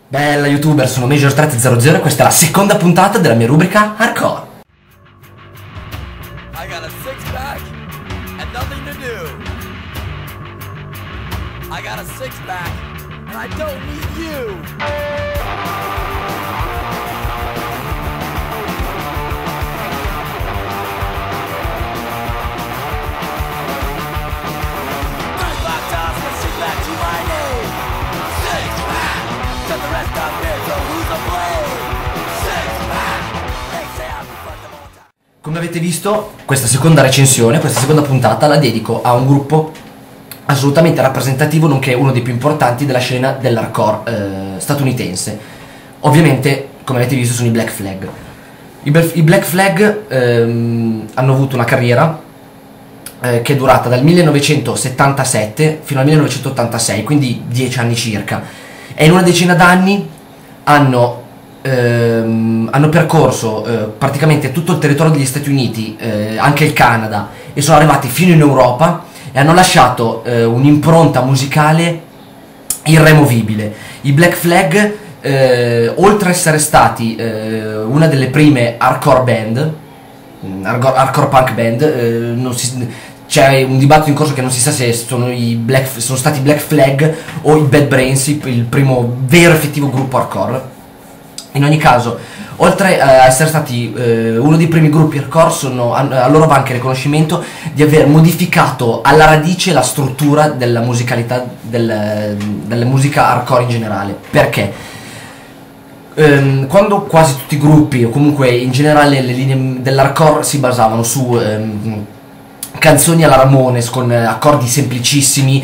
Bella youtuber, sono Major300 e questa è la seconda puntata della mia rubrica Hardcore. I got a six-pack and nothing to do. I got a six-pack and I don't need you. Come avete visto, questa seconda recensione, questa seconda puntata la dedico a un gruppo assolutamente rappresentativo, nonché uno dei più importanti della scena dell'hardcore statunitense. Ovviamente, come avete visto, sono i Black Flag. I Black Flag hanno avuto una carriera che è durata dal 1977 fino al 1986, quindi 10 anni circa, e in una decina d'anni hanno percorso praticamente tutto il territorio degli Stati Uniti, anche il Canada, e sono arrivati fino in Europa e hanno lasciato un'impronta musicale irremovibile. I Black Flag, oltre a essere stati una delle prime hardcore band, hardcore punk band, c'è un dibattito in corso che non si sa se sono stati i Black Flag o i Bad Brains il primo vero effettivo gruppo hardcore. In ogni caso, oltre a essere stati uno dei primi gruppi hardcore, a loro va anche il riconoscimento di aver modificato alla radice la struttura della musicalità della musica hardcore in generale. Perché? Quando quasi tutti i gruppi, o comunque in generale le linee dell'hardcore, si basavano su canzoni alla Ramones con accordi semplicissimi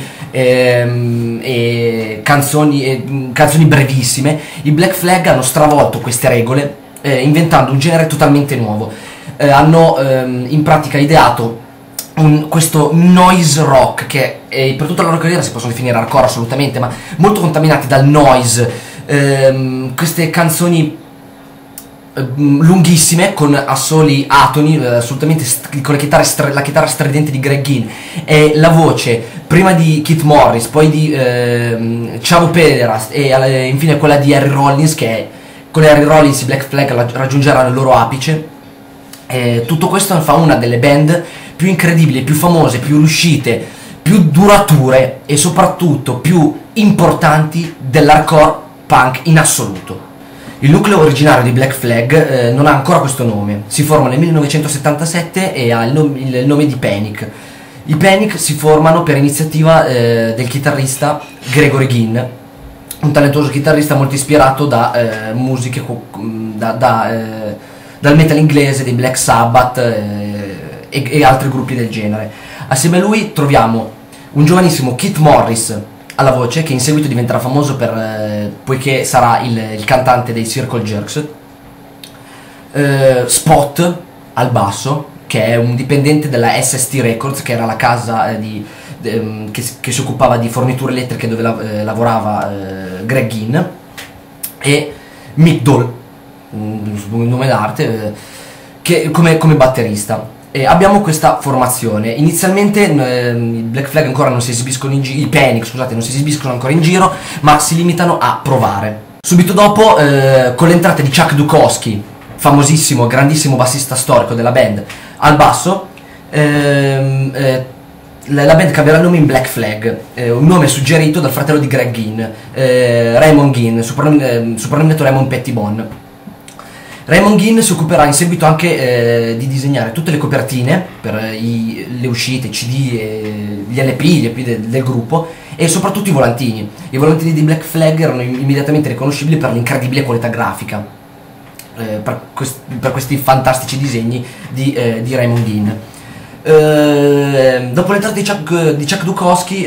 e canzoni brevissime, i Black Flag hanno stravolto queste regole inventando un genere totalmente nuovo. Hanno in pratica ideato questo noise rock che per tutta la loro carriera si possono definire hardcore assolutamente, ma molto contaminati dal noise, queste canzoni lunghissime con assoli atoni, assolutamente con la chitarra stridente di Greg Ginn e la voce prima di Keith Morris, poi di Chavo Pederast e infine quella di Harry Rollins, che con Harry Rollins i Black Flag raggiungeranno il loro apice. Tutto questo fa una delle band più incredibili, più famose, più riuscite, più durature e soprattutto più importanti dell'hardcore punk in assoluto. Il nucleo originario di Black Flag non ha ancora questo nome, si forma nel 1977 e ha il nome di Panic. I Panic si formano per iniziativa del chitarrista Gregory Ginn, un talentuoso chitarrista molto ispirato da musiche dal metal inglese, dei Black Sabbath e altri gruppi del genere. Assieme a lui troviamo un giovanissimo Keith Morris alla voce, che in seguito diventerà famoso poiché sarà il cantante dei Circle Jerks, Spot al basso, che è un dipendente della SST Records, che era la casa che si occupava di forniture elettriche dove lavorava Greg Ginn, e Mick Doll, un nome d'arte, come batterista. Abbiamo questa formazione. Inizialmente i Black Flag ancora non si esibiscono in giro, i Panic, scusate, non si esibiscono ancora in giro, ma si limitano a provare. Subito dopo, con l'entrata di Chuck Dukowski, famosissimo, grandissimo bassista storico della band, al basso, la band cambierà il nome in Black Flag, un nome suggerito dal fratello di Greg Ginn, Raymond Ginn, soprannominato Raymond Pettibone. Raymond Ginn si occuperà in seguito anche di disegnare tutte le copertine per le uscite, i CD, gli LP del gruppo, e soprattutto i volantini. I volantini di Black Flag erano immediatamente riconoscibili per l'incredibile qualità grafica, per questi fantastici disegni di Raymond Ginn. Dopo l'entrata di Chuck Dukowski,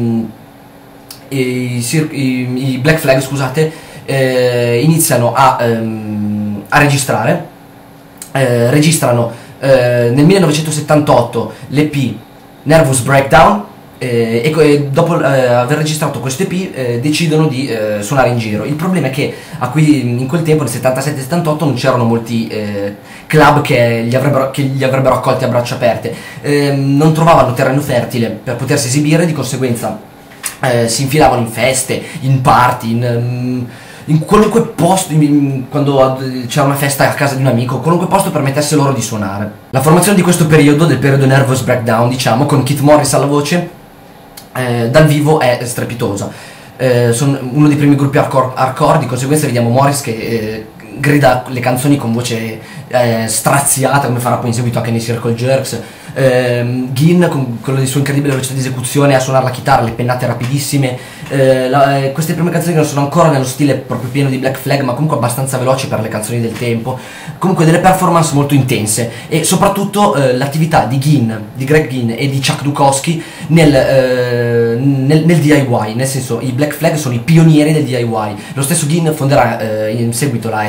i Black Flag, scusate, iniziano a registrare. Registrano nel 1978 l'EP Nervous Breakdown, e dopo aver registrato questo EP decidono di suonare in giro. Il problema è che in quel tempo, nel 77-78, non c'erano molti club che li avrebbero accolti a braccia aperte, non trovavano terreno fertile per potersi esibire, di conseguenza si infilavano in feste, in party, in qualunque posto, quando c'era una festa a casa di un amico, qualunque posto permettesse loro di suonare. La formazione di questo periodo, del periodo Nervous Breakdown, diciamo, con Keith Morris alla voce, dal vivo è strepitosa. Sono uno dei primi gruppi hardcore, di conseguenza vediamo Morris che grida le canzoni con voce straziata, come farà poi in seguito anche nei Circle Jerks. Ginn con quello di sua incredibile velocità di esecuzione a suonare la chitarra, le pennate rapidissime. Queste prime canzoni non sono ancora nello stile proprio pieno di Black Flag, ma comunque abbastanza veloci per le canzoni del tempo, comunque delle performance molto intense, e soprattutto l'attività di Greg Ginn e di Chuck Dukowski nel DIY, nel senso i Black Flag sono i pionieri del DIY. Lo stesso Ginn fonderà in seguito la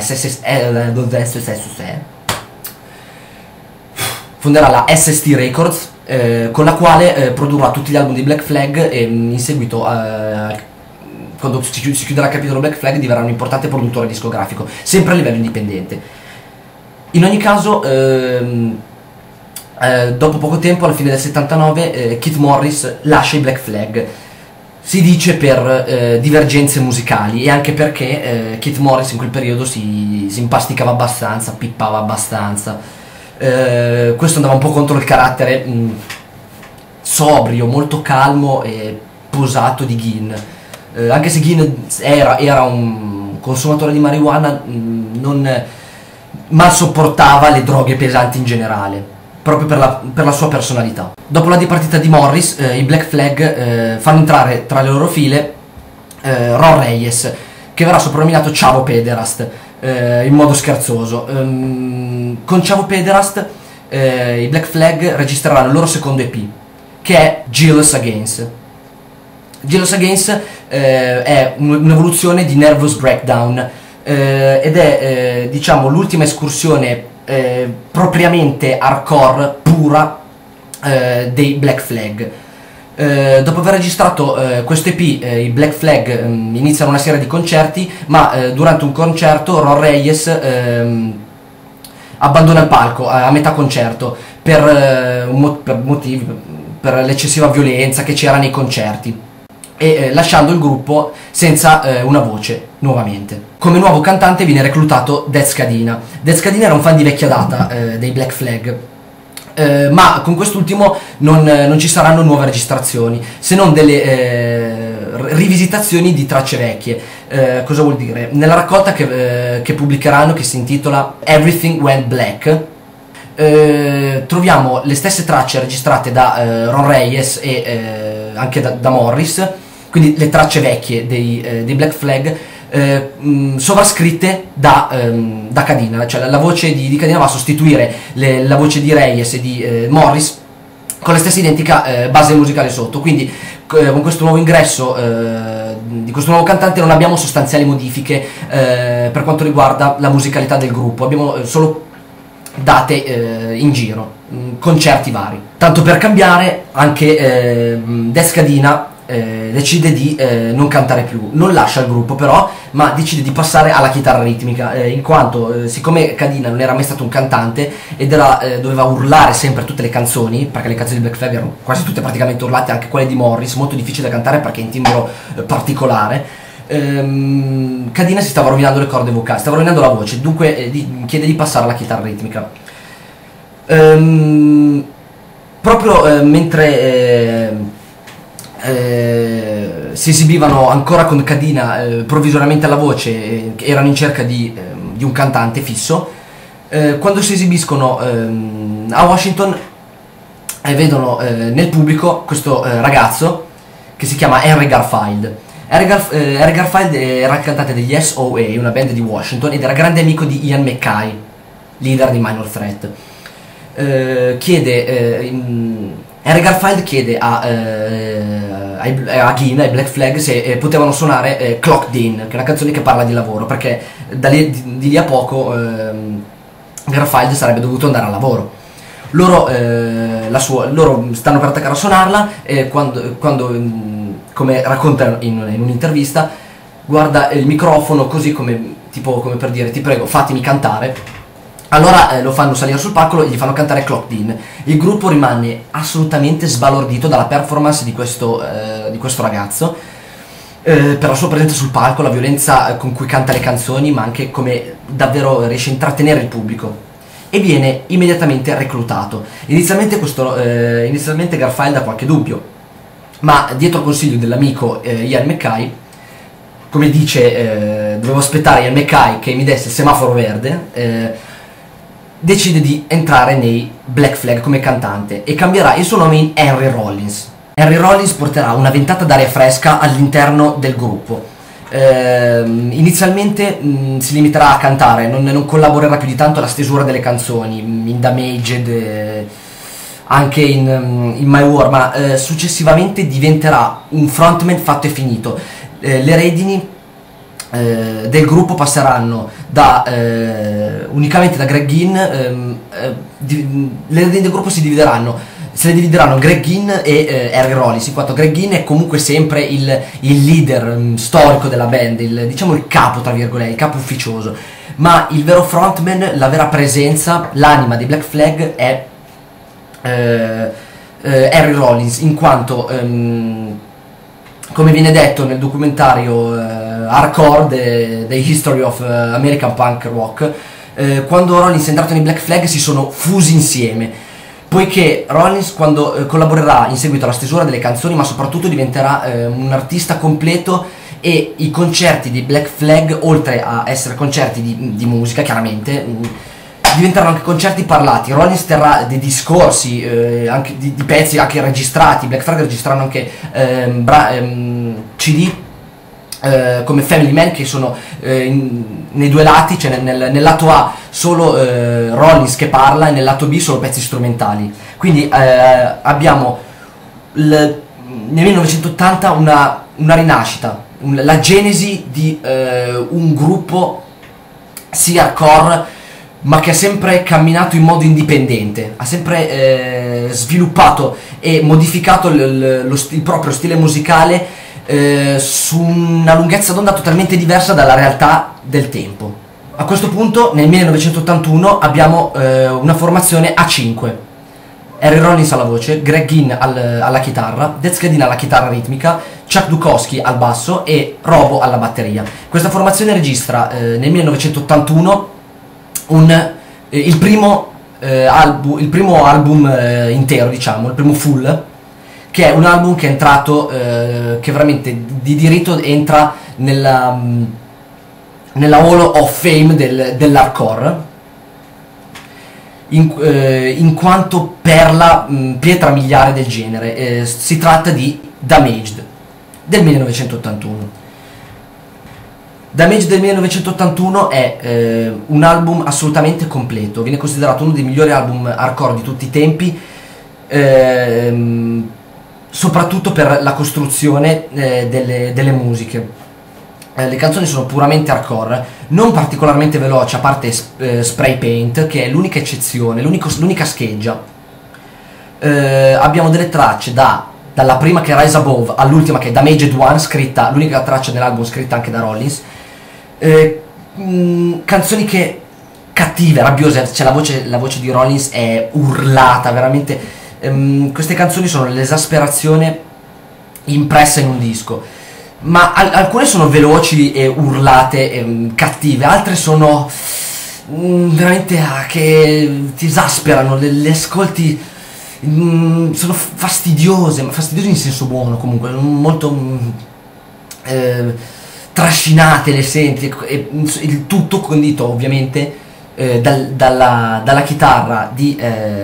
SST Records, con la quale produrrà tutti gli album di Black Flag, e in seguito, quando si chiuderà il capitolo Black Flag, diverrà un importante produttore discografico, sempre a livello indipendente. In ogni caso, dopo poco tempo, alla fine del 79, Keith Morris lascia i Black Flag. Si dice per divergenze musicali, e anche perché Keith Morris in quel periodo si impasticava abbastanza, pippava abbastanza. Questo andava un po' contro il carattere sobrio, molto calmo e posato di Ginn. Anche se Ginn era un consumatore di marijuana, ma sopportava le droghe pesanti in generale, proprio per la sua personalità. Dopo la dipartita di Morris, i Black Flag fanno entrare tra le loro file Ron Reyes, che verrà soprannominato Chavo Pederast in modo scherzoso. Con Chavo Pederast i Black Flag registreranno il loro secondo EP, che è Jealous Against. Jealous Against è un'evoluzione di Nervous Breakdown, ed è diciamo l'ultima escursione propriamente hardcore pura dei Black Flag. Dopo aver registrato questo EP, i Black Flag iniziano una serie di concerti, ma durante un concerto Ron Reyes abbandona il palco a metà concerto per motivi, per l'eccessiva violenza che c'era nei concerti, e lasciando il gruppo senza una voce nuovamente. Come nuovo cantante viene reclutato Death Scadina. Death Scadina era un fan di vecchia data dei Black Flag, ma con quest'ultimo non ci saranno nuove registrazioni, se non delle rivisitazioni di tracce vecchie. Cosa vuol dire? Nella raccolta che pubblicheranno, che si intitola Everything Went Black, troviamo le stesse tracce registrate da Ron Reyes e anche da Morris, quindi le tracce vecchie dei Black Flag, sovrascritte da Cadina, cioè la voce di Cadina va a sostituire la voce di Reyes e di Morris con la stessa identica base musicale sotto. Quindi con questo nuovo ingresso di questo nuovo cantante non abbiamo sostanziali modifiche per quanto riguarda la musicalità del gruppo, abbiamo solo date in giro, concerti vari. Tanto per cambiare, anche Death Scadina decide di non cantare più, non lascia il gruppo però, ma decide di passare alla chitarra ritmica, in quanto siccome Cadina non era mai stato un cantante ed doveva urlare sempre tutte le canzoni, perché le canzoni di Black Flag erano quasi tutte praticamente urlate, anche quelle di Morris, molto difficile da cantare perché è in timbro particolare, Cadina si stava rovinando le corde vocali, stava rovinando la voce, dunque chiede di passare alla chitarra ritmica. Proprio mentre si esibivano ancora con Cadina provvisoriamente alla voce, erano in cerca di un cantante fisso, quando si esibiscono a Washington vedono nel pubblico questo ragazzo che si chiama Henry Garfield. Henry Garfield era il cantante degli SOA, una band di Washington, ed era grande amico di Ian MacKaye, leader di Minor Threat. Henry Garfield chiede a Ginn, ai Black Flag, se potevano suonare Clocked In, che è una canzone che parla di lavoro, perché di lì a poco Garfield sarebbe dovuto andare al lavoro. Loro stanno per attaccare a suonarla, e quando come racconta in un'intervista, guarda il microfono così come per dire: ti prego, fatemi cantare. Allora lo fanno salire sul palco e gli fanno cantare Clocked In. Il gruppo rimane assolutamente sbalordito dalla performance di questo ragazzo, per la sua presenza sul palco, la violenza con cui canta le canzoni, ma anche come davvero riesce a intrattenere il pubblico. E viene immediatamente reclutato. Inizialmente Garfield ha qualche dubbio, ma dietro al consiglio dell'amico Ian MacKaye, come dice, dovevo aspettare Ian MacKaye che mi desse il semaforo verde, decide di entrare nei Black Flag come cantante e cambierà il suo nome in Henry Rollins. Henry Rollins porterà una ventata d'aria fresca all'interno del gruppo. Inizialmente si limiterà a cantare, non collaborerà più di tanto alla stesura delle canzoni, in Damaged, anche in My War, ma successivamente diventerà un frontman fatto e finito. Le redini del gruppo passeranno unicamente da Greg Ginn. Le redini del gruppo se le divideranno Greg Ginn e Henry Rollins, in quanto Greg Ginn è comunque sempre il leader storico della band, diciamo il capo, tra virgolette, il capo ufficioso, ma il vero frontman, la vera presenza, l'anima dei Black Flag è Henry Rollins, in quanto come viene detto nel documentario Hardcore, The History of American Punk Rock, quando Rollins è entrato nei Black Flag si sono fusi insieme, poiché Rollins, quando collaborerà in seguito alla stesura delle canzoni, ma soprattutto diventerà un artista completo, e i concerti di Black Flag, oltre a essere concerti di musica chiaramente, diventeranno anche concerti parlati. Rollins terrà dei discorsi, anche di pezzi anche registrati. Black Flag registreranno anche CD come Family Man, che sono nei due lati, cioè nel lato A solo Rollins che parla e nel lato B solo pezzi strumentali. Quindi abbiamo nel 1980 una rinascita, la genesi di un gruppo sia hardcore, ma che ha sempre camminato in modo indipendente, ha sempre sviluppato e modificato il proprio stile musicale su una lunghezza d'onda totalmente diversa dalla realtà del tempo. A questo punto, nel 1981, abbiamo una formazione a 5. Henry Rollins alla voce, Greg Ginn alla chitarra, Death Scadin alla chitarra ritmica, Chuck Dukowski al basso e Robo alla batteria. Questa formazione registra nel 1981 il primo album intero, diciamo, il primo full, che è un album che è entrato, che veramente di diritto entra nella Hall of Fame dell'hardcore, in quanto pietra miliare del genere. Si tratta di Damaged del 1981. Damage del 1981 è un album assolutamente completo, viene considerato uno dei migliori album hardcore di tutti i tempi, soprattutto per la costruzione delle musiche. Le canzoni sono puramente hardcore, non particolarmente veloci, a parte Spray Paint, che è l'unica eccezione, l'unica scheggia. Abbiamo delle tracce dalla prima, che è Rise Above, all'ultima, che è Damaged One, scritta, l'unica traccia dell'album scritta anche da Rollins. Canzoni che cattive, rabbiose, cioè la voce di Rollins è urlata, veramente. Queste canzoni sono l'esasperazione impressa in un disco, ma alcune sono veloci e urlate, cattive, altre sono veramente che ti esasperano, le ascolti, sono fastidiose, ma fastidiose in senso buono, comunque molto trascinate, le senti, e il tutto condito ovviamente dalla chitarra di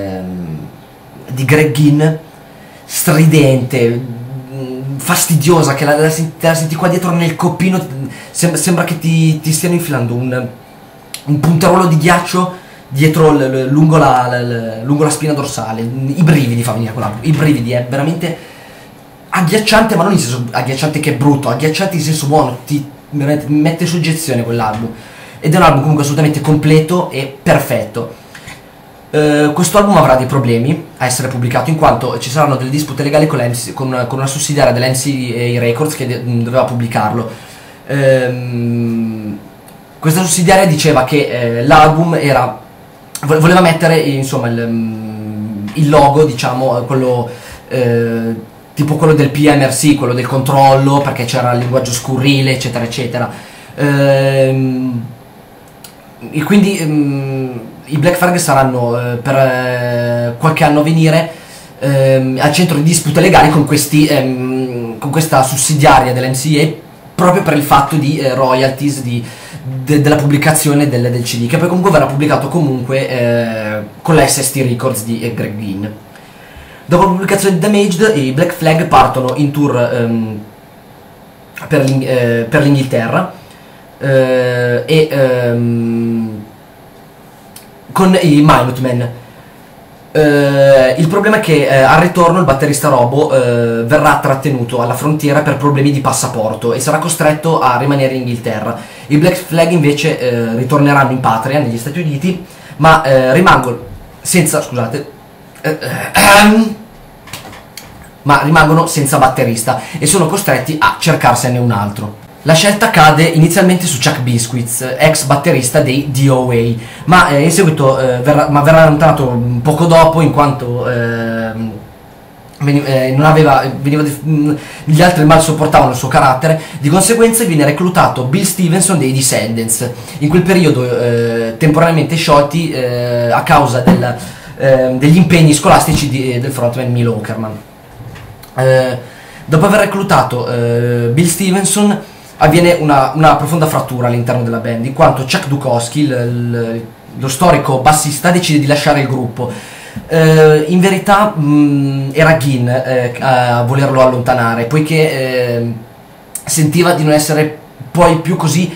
Greg Ginn, stridente, fastidiosa, che la senti qua dietro nel coppino, sembra che ti stiano infilando un punteruolo di ghiaccio dietro lungo la spina dorsale. I brividi fa venire quella, i brividi, è veramente agghiacciante, ma non in senso agghiacciante che è brutto, agghiacciante in senso buono, ti mette soggezione quell'album, ed è un album comunque assolutamente completo e perfetto. Questo album avrà dei problemi a essere pubblicato, in quanto ci saranno delle dispute legali con una sussidiaria dell'MCA Records che doveva pubblicarlo. Questa sussidiaria diceva che l'album era voleva mettere insomma il logo, diciamo, quello tipo quello del PMRC, quello del controllo, perché c'era il linguaggio scurrile, eccetera eccetera. E quindi i Black Flag saranno per qualche anno a venire al centro di dispute legali con questa sussidiaria dell'NCA, proprio per il fatto di royalties della pubblicazione del CD, che poi comunque verrà pubblicato comunque con la SST Records di Greg Ginn. Dopo la pubblicazione di Damaged, i Black Flag partono in tour per l'Inghilterra con i Minutemen. Il problema è che al ritorno il batterista Robo verrà trattenuto alla frontiera per problemi di passaporto e sarà costretto a rimanere in Inghilterra. I Black Flag invece ritorneranno in patria negli Stati Uniti, ma rimangono senza, scusate, ma rimangono senza batterista e sono costretti a cercarsene un altro. La scelta cade inizialmente su Chuck Biscuits, ex batterista dei DOA, ma in seguito verrà allontanato poco dopo, in quanto gli altri mal sopportavano il suo carattere. Di conseguenza viene reclutato Bill Stevenson dei Descendants, in quel periodo temporaneamente sciolti a causa degli impegni scolastici del frontman Milo Aukerman. Dopo aver reclutato Bill Stevenson, avviene una profonda frattura all'interno della band, in quanto Chuck Dukowski, lo storico bassista, decide di lasciare il gruppo. In verità era Ginn a volerlo allontanare, poiché sentiva di non essere poi più così,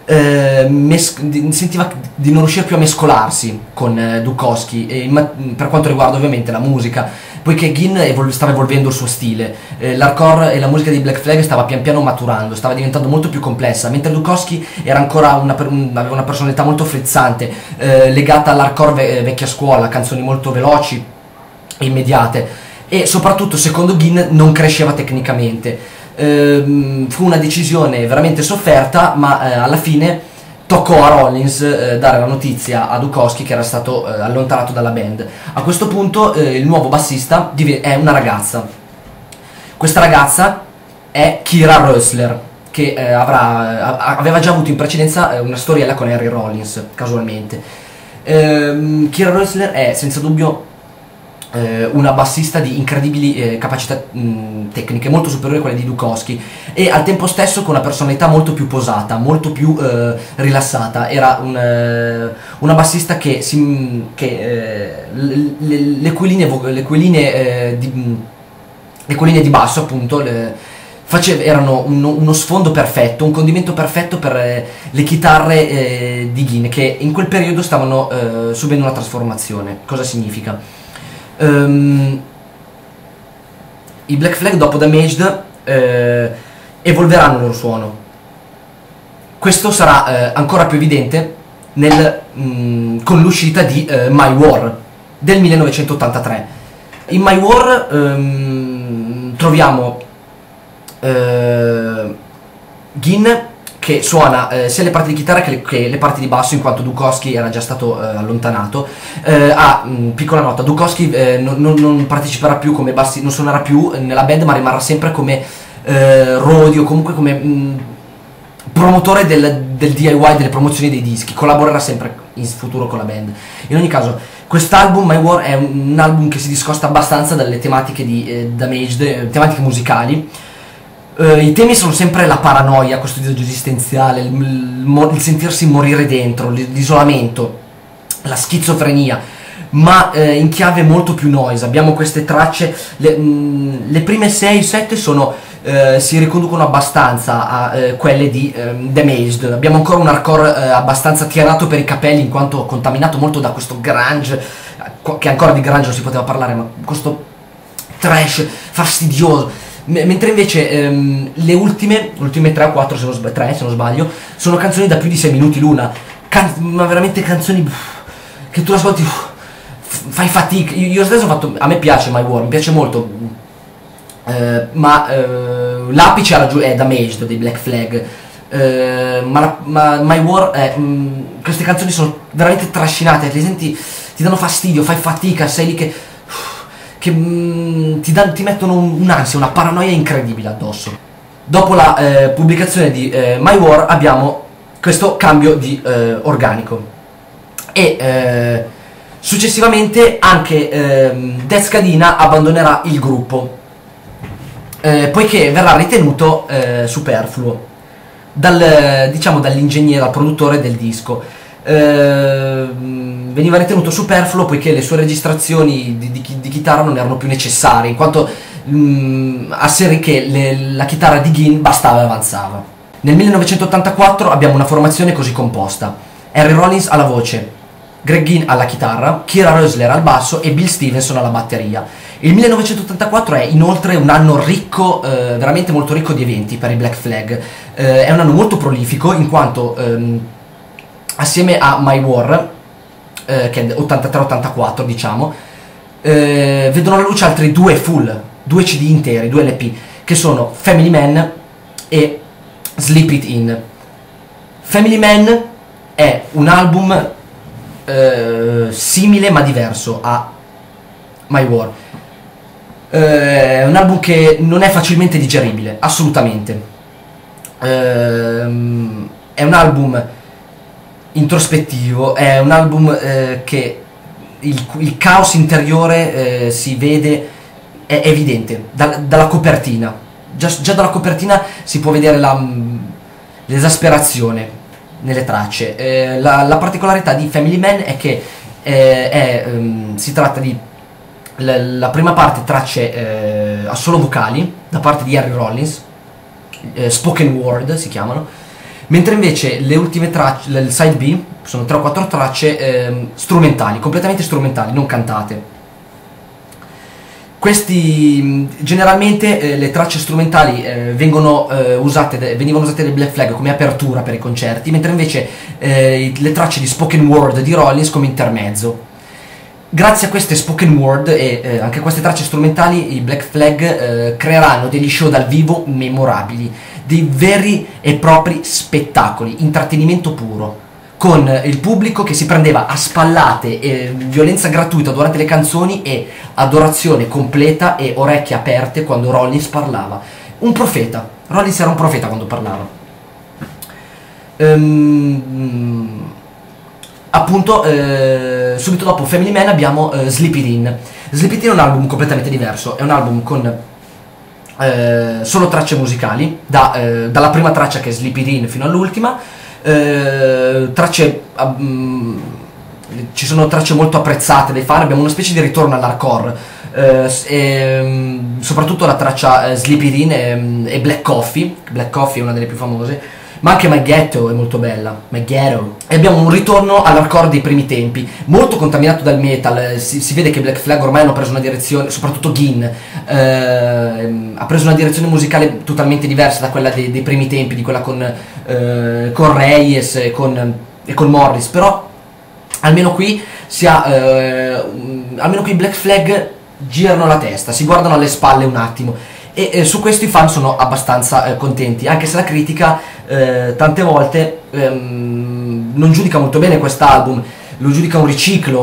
sentiva di non riuscire più a mescolarsi con Dukowski, per quanto riguarda ovviamente la musica, poiché Ginn stava evolvendo il suo stile. L'hardcore e la musica dei Black Flag stava pian piano maturando, stava diventando molto più complessa, mentre Dukowski era ancora aveva una personalità molto frizzante, legata all'hardcore vecchia scuola, canzoni molto veloci e immediate, e soprattutto secondo Ginn non cresceva tecnicamente. Fu una decisione veramente sofferta, ma alla fine toccò a Rollins dare la notizia a Dukowski che era stato allontanato dalla band. A questo punto il nuovo bassista è una ragazza. Questa ragazza è Kira Rösler, che aveva già avuto in precedenza una storiella con Harry Rollins, casualmente. Kira Rösler è senza dubbio una bassista di incredibili capacità tecniche, molto superiori a quelle di Dukowski, e al tempo stesso con una personalità molto più posata, molto più rilassata. Era una bassista che le cui linee di basso, appunto, erano uno sfondo perfetto, un condimento perfetto per le chitarre di Ginn, che in quel periodo stavano subendo una trasformazione. Cosa significa? I Black Flag dopo Damaged evolveranno il loro suono. Questo sarà ancora più evidente con l'uscita di My War del 1983. In My War troviamo Ginn che suona sia le parti di chitarra che le parti di basso, in quanto Dukowski era già stato allontanato. Piccola nota: Dukowski non parteciperà più come bassista, non suonerà più nella band, ma rimarrà sempre come roadie o comunque come promotore del DIY, delle promozioni dei dischi. Collaborerà sempre in futuro con la band. In ogni caso, quest'album My War è un album che si discosta abbastanza dalle tematiche di Damaged, tematiche musicali. I temi sono sempre la paranoia, questo disagio esistenziale, il sentirsi morire dentro, l'isolamento, la schizofrenia, ma in chiave molto più noise. Abbiamo queste tracce, le prime 6-7 si riconducono abbastanza a quelle di Damaged. Abbiamo ancora un hardcore abbastanza tirato per i capelli, in quanto contaminato molto da questo grunge, che ancora di grunge non si poteva parlare, ma questo trash fastidioso. Mentre invece le ultime 3 o 4, se non sbaglio, sono canzoni da più di 6 minuti l'una, ma veramente canzoni che tu ascolti, fai fatica. Io stesso ho fatto, a me piace My War, mi piace molto, ma l'apice è Damaged dei Black Flag. ma My War è, queste canzoni sono veramente trascinate, ti senti, ti danno fastidio, fai fatica, sei lì che ti mettono un'ansia, una paranoia incredibile addosso. Dopo la pubblicazione di My War abbiamo questo cambio di organico e successivamente anche Death Scadina abbandonerà il gruppo poiché verrà ritenuto superfluo dall'ingegnere, dal produttore del disco. Veniva ritenuto superfluo poiché le sue registrazioni di chitarra non erano più necessarie, in quanto asserì che la chitarra di Ginn bastava e avanzava. Nel 1984 abbiamo una formazione così composta: Harry Rollins alla voce, Greg Ginn alla chitarra, Kira Rösler al basso e Bill Stevenson alla batteria. Il 1984 è inoltre un anno ricco, veramente molto ricco di eventi per i Black Flag. È un anno molto prolifico in quanto assieme a My War, che è 83-84 diciamo, vedono la luce altri due CD interi, 2 LP, che sono Family Man e Sleep It In. Family Man è un album simile ma diverso a My War. È un album che non è facilmente digeribile, assolutamente. È un album introspettivo, è un album che il caos interiore si vede, è evidente dalla copertina. Già dalla copertina si può vedere l'esasperazione nelle tracce. La particolarità di Family Man è che si tratta di la prima parte tracce a solo vocali da parte di Harry Rollins, spoken word si chiamano, mentre invece le ultime tracce, il side B, sono 3 o 4 tracce strumentali, completamente strumentali, non cantate. Questi generalmente le tracce strumentali venivano usate dai Black Flag come apertura per i concerti, mentre invece le tracce di spoken word di Rollins come intermezzo. Grazie a queste spoken word e anche a queste tracce strumentali i Black Flag creeranno degli show dal vivo memorabili, dei veri e propri spettacoli, intrattenimento puro, con il pubblico che si prendeva a spallate e violenza gratuita durante le canzoni e adorazione completa e orecchie aperte quando Rollins parlava. Un profeta, Rollins era un profeta quando parlava. Appunto, subito dopo Family Man abbiamo Sleep It In. Sleep It In è un album completamente diverso, è un album con solo tracce musicali, dalla prima traccia che è Sleep It In fino all'ultima. Ci sono tracce molto apprezzate dai fan, abbiamo una specie di ritorno all'hardcore, soprattutto la traccia Sleep It In e Black Coffee. Black Coffee è una delle più famose, ma anche My Ghetto è molto bella, My Ghetto. E abbiamo un ritorno all'hardcore dei primi tempi, molto contaminato dal metal. Si vede che Black Flag ormai hanno preso una direzione, soprattutto Ginn ha preso una direzione musicale totalmente diversa da quella dei primi tempi, di quella con Reyes e con Morris. Però almeno qui almeno qui i Black Flag girano la testa, si guardano alle spalle un attimo, e su questo i fan sono abbastanza contenti, anche se la critica tante volte non giudica molto bene quest'album, lo giudica un riciclo,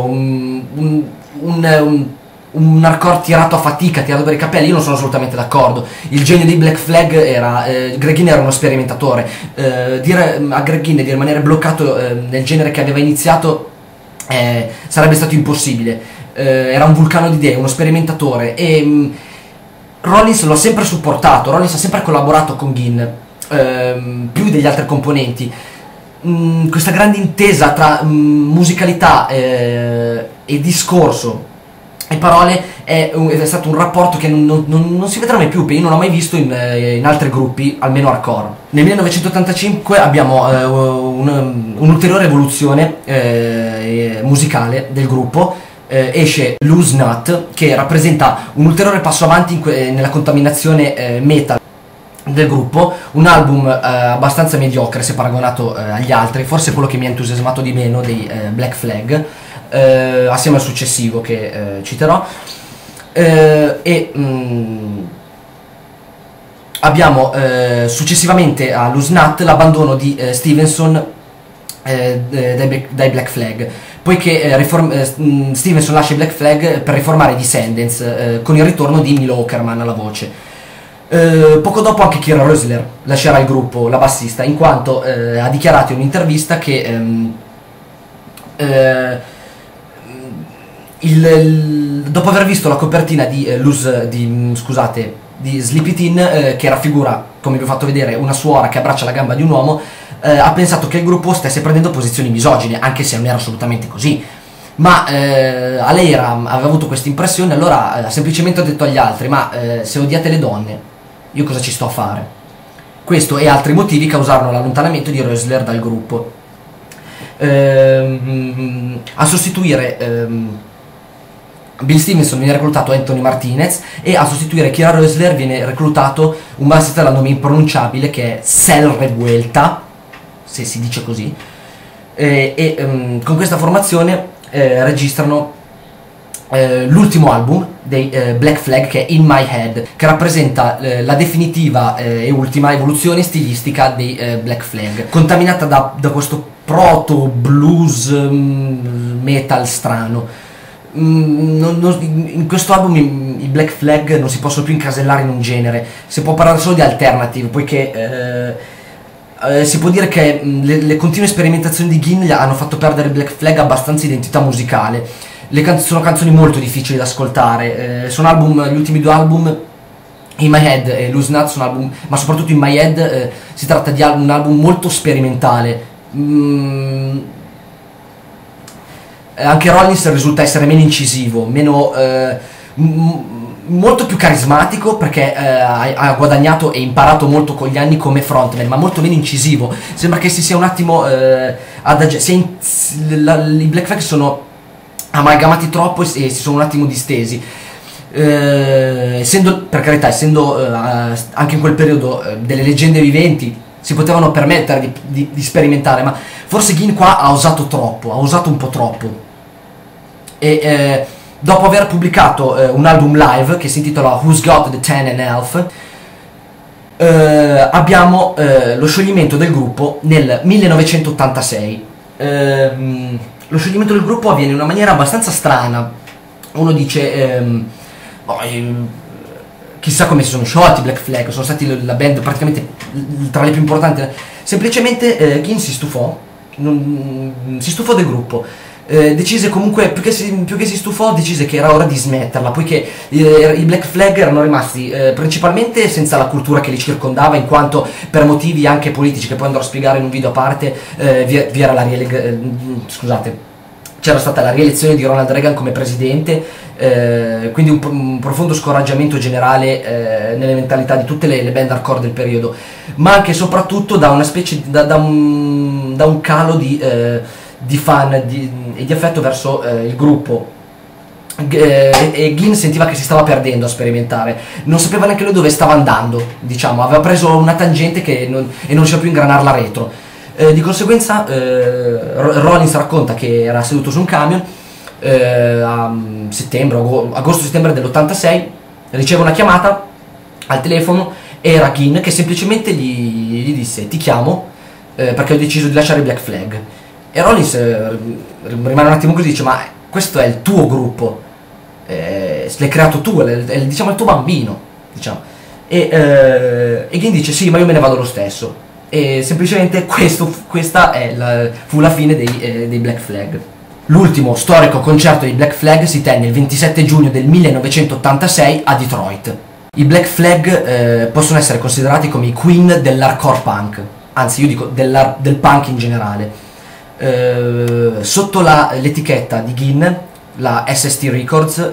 un hardcore tirato a fatica, tirato per i capelli. Io non sono assolutamente d'accordo. Il genio dei Black Flag era Greg Ginn era uno sperimentatore. Dire a Greg Ginn di rimanere bloccato nel genere che aveva iniziato sarebbe stato impossibile. Era un vulcano di idee, uno sperimentatore, e Rollins lo ha sempre supportato. Rollins ha sempre collaborato con Ginn, più degli altri componenti. Questa grande intesa tra musicalità e discorso e parole è stato un rapporto che non si vedrà mai più, perché io non l'ho mai visto in altri gruppi, almeno hardcore. Nel 1985 abbiamo un'ulteriore evoluzione musicale del gruppo. Esce Loose Nut, che rappresenta un ulteriore passo avanti nella contaminazione metal del gruppo, un album abbastanza mediocre se paragonato agli altri, forse quello che mi ha entusiasmato di meno dei Black Flag, assieme al successivo che citerò. abbiamo successivamente a Loose Nut l'abbandono di Stevenson dai Black Flag, poiché Stevenson lascia i Black Flag per riformare i Descendants con il ritorno di Neil Okerman alla voce. Poco dopo anche Kira Rösler lascerà il gruppo, la bassista, in quanto ha dichiarato in un'intervista che dopo aver visto la copertina di Sleepy Teen, che raffigura, come vi ho fatto vedere, una suora che abbraccia la gamba di un uomo, ha pensato che il gruppo stesse prendendo posizioni misogine, anche se non era assolutamente così. Ma a lei aveva avuto questa impressione, allora ha semplicemente detto agli altri: ma se odiate le donne, io cosa ci sto a fare? Questo e altri motivi causarono l'allontanamento di Rösler dal gruppo. A sostituire Bill Stevenson viene reclutato Anthony Martinez, e a sostituire Kira Rösler viene reclutato un bassista dal nome impronunciabile che è Sel Revuelta, se si dice così, con questa formazione registrano l'ultimo album dei Black Flag, che è In My Head, che rappresenta la definitiva e ultima evoluzione stilistica dei Black Flag, contaminata da questo proto blues metal strano. In questo album i Black Flag non si possono più incasellare in un genere, si può parlare solo di alternative, poiché si può dire che le continue sperimentazioni di Ginn hanno fatto perdere Black Flag abbastanza identità musicale. Sono canzoni molto difficili da ascoltare, gli ultimi due album, In My Head e Loose Nut, sono album, ma soprattutto In My Head si tratta di un album molto sperimentale. Anche Rollins risulta essere meno incisivo, molto più carismatico, perché ha guadagnato e imparato molto con gli anni come frontman, ma molto meno incisivo. Sembra che si sia un attimo i Black Flag sono amalgamati troppo e si sono un attimo distesi, essendo, per carità, anche in quel periodo delle leggende viventi, si potevano permettere di sperimentare, ma forse Ginn qua ha osato troppo, ha osato un po' troppo. E dopo aver pubblicato un album live che si intitola Who's Got the Ten and Elf, abbiamo lo scioglimento del gruppo nel 1986. Lo scioglimento del gruppo avviene in una maniera abbastanza strana. Uno dice chissà come si sono sciolti i Black Flag, sono stati la band praticamente tra le più importanti. Semplicemente Ginn si stufò del gruppo. Decise comunque, più che si stufò, decise che era ora di smetterla, poiché i Black Flag erano rimasti principalmente senza la cultura che li circondava, in quanto per motivi anche politici, che poi andrò a spiegare in un video a parte, c'era stata la rielezione di Ronald Reagan come presidente, quindi un profondo scoraggiamento generale nelle mentalità di tutte le band hardcore del periodo, ma anche e soprattutto da una specie da un calo di fan e di affetto verso il gruppo. E Ginn sentiva che si stava perdendo a sperimentare, non sapeva neanche lui dove stava andando, diciamo, aveva preso una tangente e non riusciva più a ingranarla retro. Di conseguenza Rollins racconta che era seduto su un camion a agosto-settembre dell'86, riceve una chiamata al telefono, era Ginn che semplicemente gli disse: ti chiamo perché ho deciso di lasciare i Black Flag. E Rollins rimane un attimo così, dice: ma questo è il tuo gruppo, l'hai creato tu, è diciamo il tuo bambino, diciamo. E Ginn dice: sì, ma io me ne vado lo stesso. E semplicemente questa fu la fine dei Black Flag. L'ultimo storico concerto dei Black Flag si tenne il 27 giugno del 1986 a Detroit. I Black Flag possono essere considerati come i queen dell'hardcore punk, anzi io dico del punk in generale. Sotto l'etichetta di Ginn, la SST Records,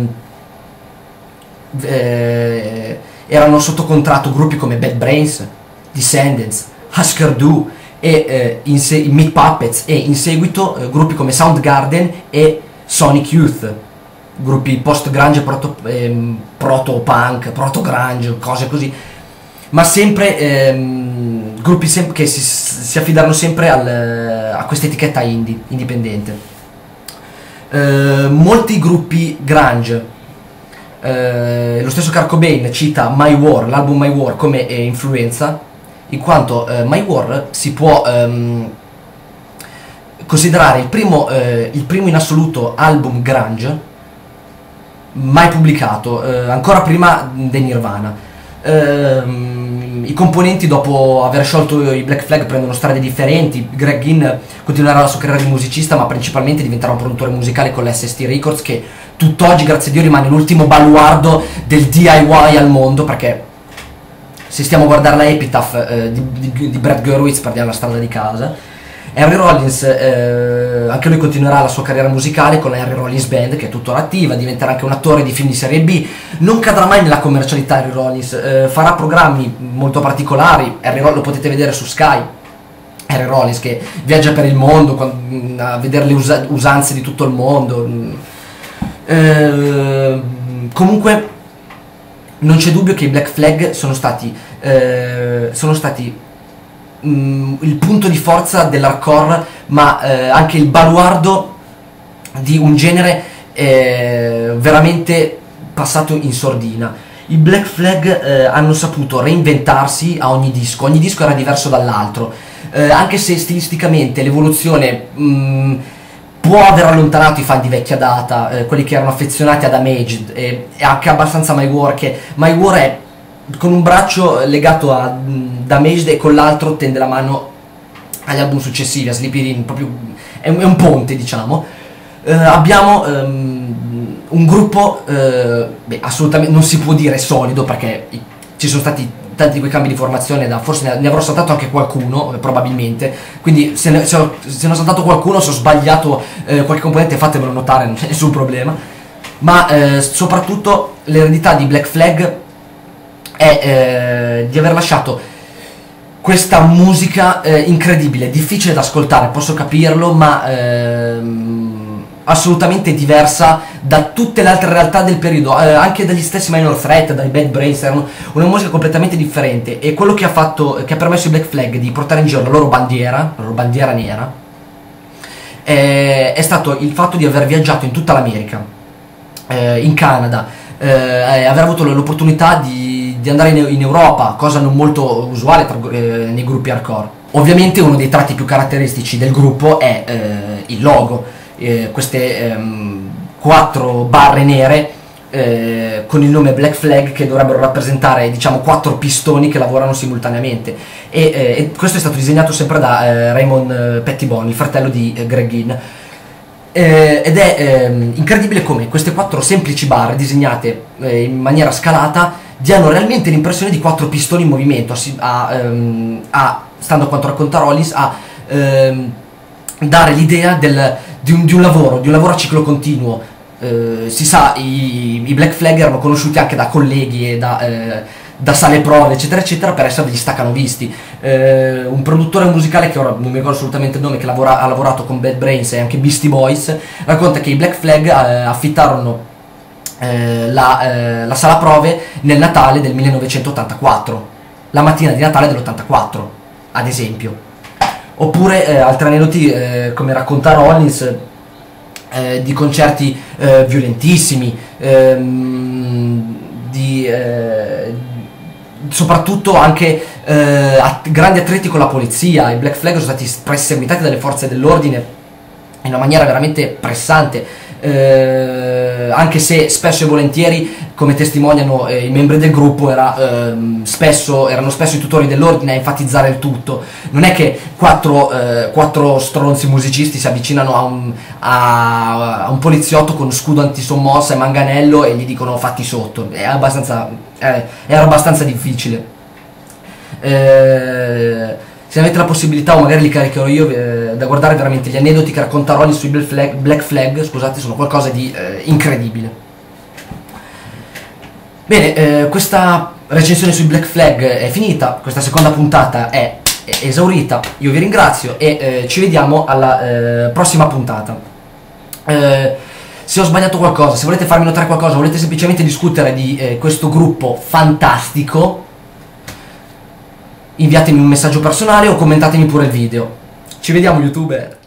erano sotto contratto gruppi come Bad Brains, Descendants, Husker Du e Meat Puppets, e in seguito gruppi come Soundgarden e Sonic Youth, gruppi post-grunge, proto-punk, proto-grunge, cose così, ma sempre gruppi che si affidarono sempre a questa etichetta indipendente. Molti gruppi grunge Lo stesso Kurt Cobain cita My War, l'album My War, come influenza, in quanto My War si può considerare il primo in assoluto album grunge mai pubblicato, ancora prima dei Nirvana. I componenti, dopo aver sciolto i Black Flag, prendono strade differenti. Greg Ginn continuerà la sua carriera di musicista, ma principalmente diventerà un produttore musicale con l'SST Records, che tutt'oggi, grazie a Dio, rimane l'ultimo baluardo del DIY al mondo, perché se stiamo a guardare la Epitaph di Brad Gurewitz perdiamo la strada di casa. Henry Rollins, anche lui continuerà la sua carriera musicale con la Henry Rollins Band, che è tuttora attiva, diventerà anche un attore di film di serie B, non cadrà mai nella commercialità Henry Rollins, farà programmi molto particolari. Lo potete vedere su Sky, Henry Rollins che viaggia per il mondo a vedere le usanze di tutto il mondo. Comunque non c'è dubbio che i Black Flag sono stati il punto di forza dell'hardcore, ma anche il baluardo di un genere veramente passato in sordina. I Black Flag hanno saputo reinventarsi a ogni disco era diverso dall'altro, anche se stilisticamente l'evoluzione può aver allontanato i fan di vecchia data, quelli che erano affezionati a Damaged e anche abbastanza My War, che My War è con un braccio legato a Damaged e con l'altro tende la mano agli album successivi, a Sleepy Ring, proprio è un ponte, diciamo. Abbiamo un gruppo assolutamente non si può dire solido, perché ci sono stati tanti di quei cambi di formazione, forse ne avrò saltato anche qualcuno, probabilmente, quindi se ne ho saltato qualcuno, se ho sbagliato qualche componente fatemelo notare, non c'è nessun problema. Ma soprattutto l'eredità di Black Flag è di aver lasciato questa musica incredibile, difficile da ascoltare, posso capirlo, ma assolutamente diversa da tutte le altre realtà del periodo, anche dagli stessi Minor Threat, dai Bad Brains. Erano una musica completamente differente, e quello che ha permesso ai Black Flag di portare in giro la loro bandiera nera, è stato il fatto di aver viaggiato in tutta l'America, in Canada, aver avuto l'opportunità di andare in Europa, cosa non molto usuale nei gruppi hardcore. Ovviamente uno dei tratti più caratteristici del gruppo è il logo, queste 4 barre nere con il nome Black Flag, che dovrebbero rappresentare, diciamo, 4 pistoni che lavorano simultaneamente, e questo è stato disegnato sempre da Raymond Pettibon, il fratello di Greg Ginn. Ed è incredibile come queste 4 semplici barre disegnate in maniera scalata diano realmente l'impressione di 4 pistoni in movimento, stando a quanto racconta Rollins, a dare l'idea di un lavoro a ciclo continuo. Si sa, i Black Flag erano conosciuti anche da colleghi e da sale prove, eccetera eccetera, per essere degli staccanovisti. Un produttore musicale, che ora non mi ricordo assolutamente il nome, che ha lavorato con Bad Brains e anche Beastie Boys, racconta che i Black Flag affittarono la sala prove nel Natale del 1984, la mattina di Natale dell'84, ad esempio. Oppure altri aneddoti, come racconta Rollins, di concerti violentissimi, soprattutto anche grandi attriti con la polizia. I Black Flag sono stati perseguitati dalle forze dell'ordine in una maniera veramente pressante, anche se spesso e volentieri, come testimoniano i membri del gruppo, erano spesso i tutori dell'ordine a enfatizzare il tutto. Non è che quattro stronzi musicisti si avvicinano a un poliziotto con scudo antisommossa e manganello e gli dicono fatti sotto. Era abbastanza difficile. Se avete la possibilità, o magari li caricherò io, da guardare veramente gli aneddoti che racconta Rollins sui Black Flag, scusate, sono qualcosa di incredibile. Bene, questa recensione sui Black Flag è finita, questa seconda puntata è esaurita, io vi ringrazio e ci vediamo alla prossima puntata. Se ho sbagliato qualcosa, se volete farmi notare qualcosa, volete semplicemente discutere di questo gruppo fantastico, inviatemi un messaggio personale o commentatemi pure il video. Ci vediamo, youtuber!